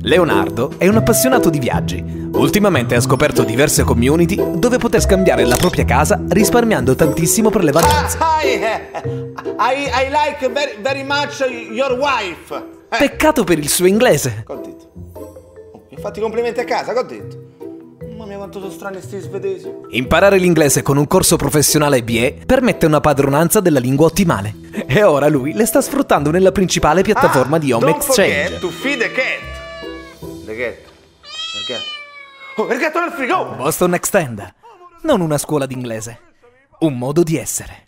Leonardo è un appassionato di viaggi. Ultimamente ha scoperto diverse community dove poter scambiare la propria casa risparmiando tantissimo per le vacanze. I like very much your wife. Peccato per il suo inglese. Che ho detto? Mi fatti complimenti a casa, che ho detto? Mamma mia, quanto sono strani sti svedesi. Imparare l'inglese con un corso professionale BE permette una padronanza della lingua ottimale. E ora lui le sta sfruttando nella principale piattaforma di Home Exchange. Don't forget to feed the cat. The cat? Perché? Oh, il gatto nel frigo! Boston Extend. Non una scuola d'inglese, un modo di essere.